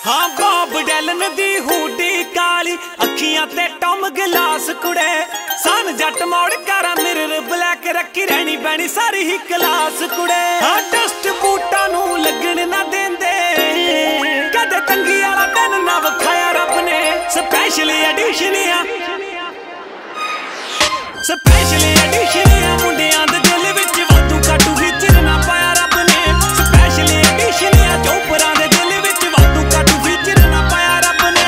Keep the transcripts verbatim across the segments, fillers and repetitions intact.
हाँ Bob Dylan दी hoodie काली अखियां ते टॉम गिलास कुड़े सन जट मोड़ करा मिरर ब्लैक रखी रहनी पैनी सारी ही क्लास कुड़े हाँ डस्ट बूटा नू लगन ना देंदे कदे तंगी वाला दिन ना वखाया रब ने स्पेशल एडिशन आ स्पेशल एडिशन आ मुंडियां दे दिल विच वाधू काटू फीचर ना पाया रब ने स्पेशल एडिशन आ चोपरां दे दिल विच वाधू काटू फीचर ना पाया रब ने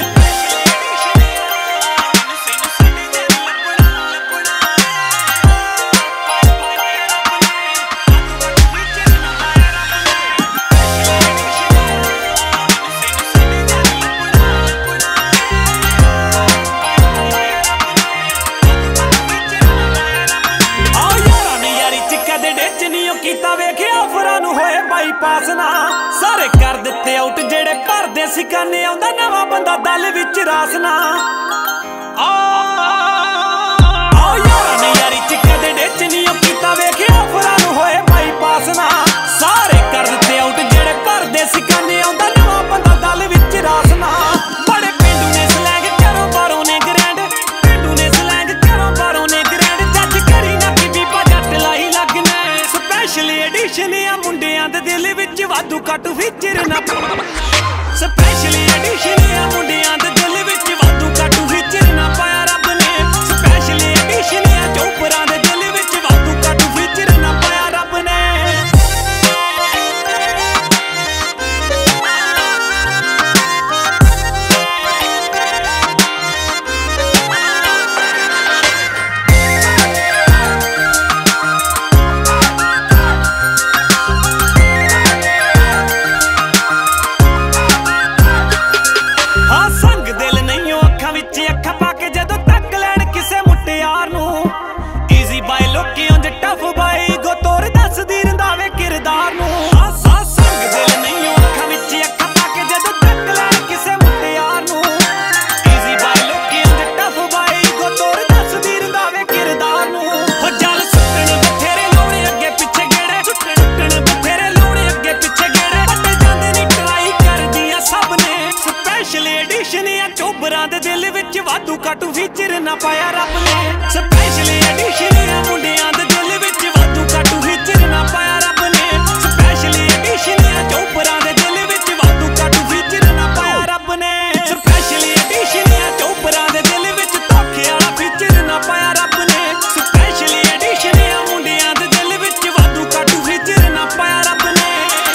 पास ना सारे कर दिते आउट जेड़े भरदे सिकाने आउंदा नवा बंदा दल विच रासना आ यारा ने यारी च कदे डिच नहीं कीता वेखिया फरां नूं होए बाई पास ना सारे कर दिते आउट जेड़े भरदे सिकाने आउंदा नवा बंदा दल विच रासना बड़े पिंडू ने स्लैंग करो बारों ने ग्रैंड पिंडू ने स्लैंग करो बारों ने ग्रैंड जज करी ना की बीबा जट लाई लगना स्पेशल एडिशन आ मुंडियां दे दिल विच वाधू काटू फीचर ना स्पेशल एडिशन आ मुंडियां दे दिल विच वाधू काटू फीचर ना पाया रब ने स्पेशल एडिशन आ चोपरां दे दिल विच वाधू काटू फीचर ना पाया रब ने वाधू काटू फीचर ना पाया रब ने स्पेशल एडिशन आ मुंडियां दे दिल विच वाधू काटू फीचर ना पाया रब ने स्पेशल एडिशन आ चोपरां दे दिल विच वाधू काटू फीचर ना पाया रब ने स्पेशल एडिशन आ चोपरां दे दिल विच धोखे वाला फीचर ना पाया रब ने स्पेशल एडिशन आ मुंडियां दे दिल विच वाधू काटू फीचर ना पाया रब ने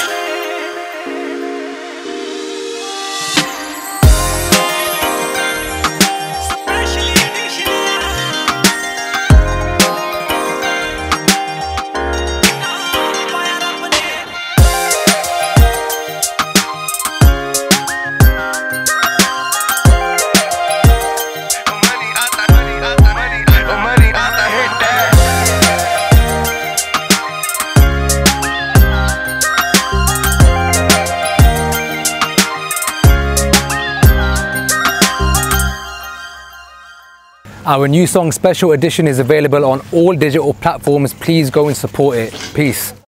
Our new song Special Edition is available on all digital platforms. Please go and support it. Peace.